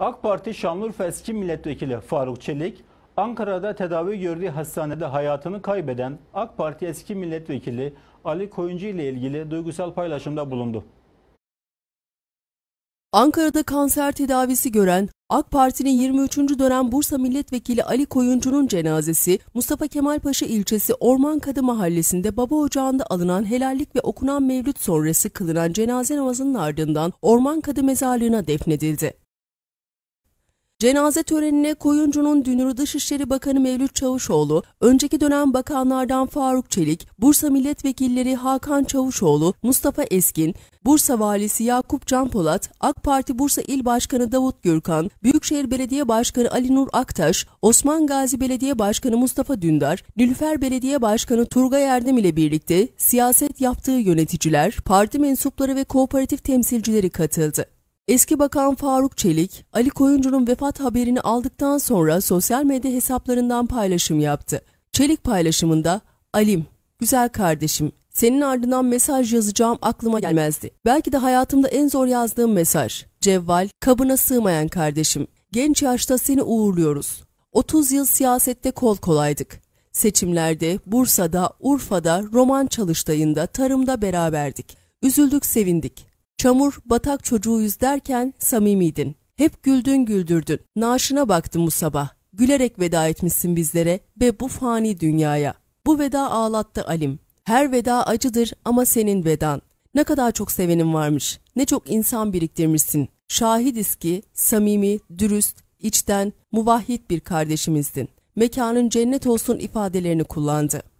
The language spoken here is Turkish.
AK Parti Şanlıurfa eski milletvekili Faruk Çelik, Ankara'da tedavi gördüğü hastanede hayatını kaybeden AK Parti eski milletvekili Ali Koyuncu ile ilgili duygusal paylaşımda bulundu. Ankara'da kanser tedavisi gören AK Parti'nin 23. dönem Bursa Milletvekili Ali Koyuncu'nun cenazesi Mustafa Kemal Paşa ilçesi Ormankadı mahallesinde baba ocağında alınan helallik ve okunan mevlüt sonrası kılınan cenaze namazının ardından Ormankadı mezarlığına defnedildi. Cenaze törenine Koyuncu'nun dünürü Dışişleri Bakanı Mevlüt Çavuşoğlu, önceki dönem bakanlardan Faruk Çelik, Bursa milletvekilleri Hakan Çavuşoğlu, Mustafa Eskin, Bursa Valisi Yakup Canpolat, AK Parti Bursa İl Başkanı Davut Gürkan, Büyükşehir Belediye Başkanı Ali Nur Aktaş, Osman Gazi Belediye Başkanı Mustafa Dündar, Nilüfer Belediye Başkanı Turgay Erdem ile birlikte siyaset yaptığı yöneticiler, parti mensupları ve kooperatif temsilcileri katıldı. Eski Bakan Faruk Çelik, Ali Koyuncu'nun vefat haberini aldıktan sonra sosyal medya hesaplarından paylaşım yaptı. Çelik paylaşımında, "Alim, güzel kardeşim, senin ardından mesaj yazacağım aklıma gelmezdi. Belki de hayatımda en zor yazdığım mesaj. Cevval, kabına sığmayan kardeşim. Genç yaşta seni uğurluyoruz. 30 yıl siyasette kol kolaydık. Seçimlerde, Bursa'da, Urfa'da, Roman Çalıştayı'nda, tarımda beraberdik. Üzüldük, sevindik. Çamur, batak çocuğuyuz derken samimiydin. Hep güldün güldürdün. Naaşına baktım bu sabah. Gülerek veda etmişsin bizlere ve bu fani dünyaya. Bu veda ağlattı Alim. Her veda acıdır ama senin vedan. Ne kadar çok sevenin varmış. Ne çok insan biriktirmişsin. Şahidiz ki samimi, dürüst, içten, muvahhid bir kardeşimizdin. Mekanın cennet olsun ifadelerini kullandı.